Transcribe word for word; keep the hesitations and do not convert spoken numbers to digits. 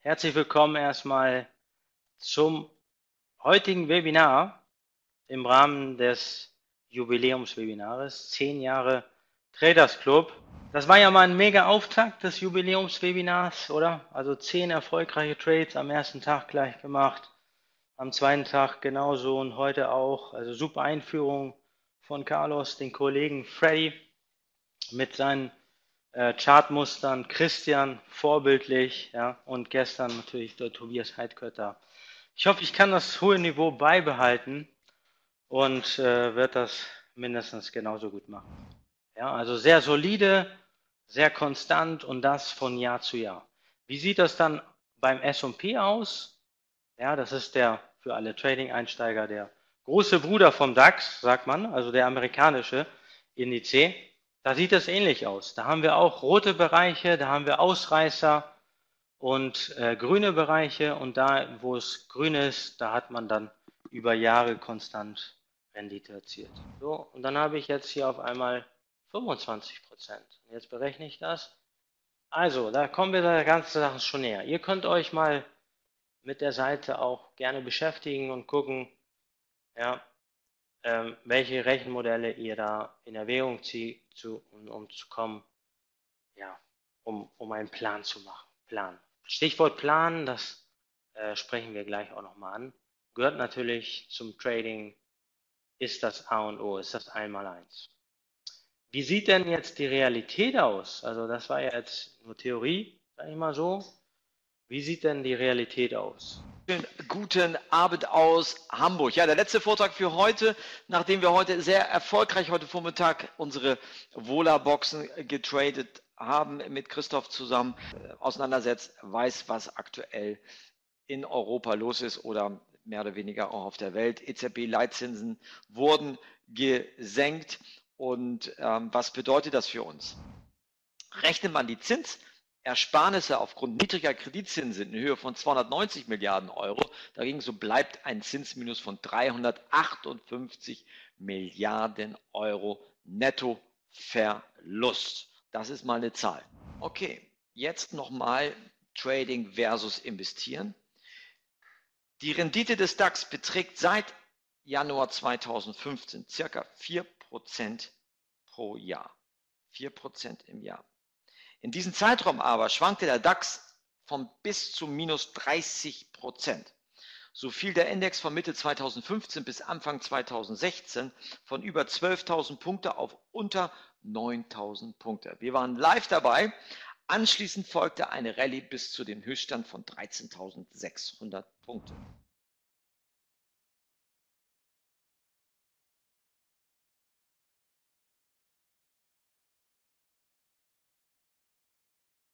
Herzlich willkommen erstmal zum heutigen Webinar im Rahmen des Jubiläumswebinares zehn Jahre Traders Club. Das war ja mal ein mega Auftakt des Jubiläumswebinars, oder? Also zehn erfolgreiche Trades am ersten Tag gleich gemacht, am zweiten Tag genauso und heute auch. Also super Einführung von Carlos, den Kollegen Freddy mit seinen äh, Chartmustern, Christian vorbildlich, ja, und gestern natürlich der Tobias Heidkötter. Ich hoffe, ich kann das hohe Niveau beibehalten und äh, werde das mindestens genauso gut machen. Ja, also sehr solide, sehr konstant und das von Jahr zu Jahr. Wie sieht das dann beim S und P aus? Ja, das ist der für alle Trading-Einsteiger der große Bruder vom DAX, sagt man, also der amerikanische Indiz. Da sieht es ähnlich aus. Da haben wir auch rote Bereiche, da haben wir Ausreißer und äh, grüne Bereiche und da, wo es grün ist, da hat man dann über Jahre konstant Rendite erzielt. So, und dann habe ich jetzt hier auf einmal fünfundzwanzig Prozent. Jetzt berechne ich das. Also, da kommen wir der ganzen Sache schon näher. Ihr könnt euch mal mit der Seite auch gerne beschäftigen und gucken, ja, ähm, welche Rechenmodelle ihr da in Erwägung zieht, zu, um, um zu kommen, ja, um, um einen Plan zu machen. Plan. Stichwort Plan, das äh, sprechen wir gleich auch nochmal an. Gehört natürlich zum Trading, ist das A und O, ist das Einmaleins. Wie sieht denn jetzt die Realität aus? Also das war ja jetzt nur Theorie, sag ich mal so. Wie sieht denn die Realität aus? Guten Abend aus Hamburg. Ja, der letzte Vortrag für heute, nachdem wir heute sehr erfolgreich heute Vormittag unsere Vola-Boxen getradet haben, mit Christoph zusammen äh, auseinandersetzt, weiß, was aktuell in Europa los ist oder mehr oder weniger auch auf der Welt. E Z B-Leitzinsen wurden gesenkt und ähm, was bedeutet das für uns? Rechnet man die Zinsersparnisse aufgrund niedriger Kreditzinsen in Höhe von zweihundertneunzig Milliarden Euro, dagegen so bleibt ein Zinsminus von dreihundertachtundfünfzig Milliarden Euro Nettoverlust. Das ist mal eine Zahl. Okay, jetzt nochmal Trading versus Investieren. Die Rendite des DAX beträgt seit Januar zweitausendfünfzehn circa vier Prozent pro Jahr. vier Prozent im Jahr. In diesem Zeitraum aber schwankte der DAX von bis zu minus dreißig Prozent. So fiel der Index von Mitte zweitausendfünfzehn bis Anfang zweitausendsechzehn von über zwölftausend Punkte auf unter neuntausend Punkte. Wir waren live dabei. Anschließend folgte eine Rallye bis zu dem Höchststand von dreizehntausendsechshundert Punkte.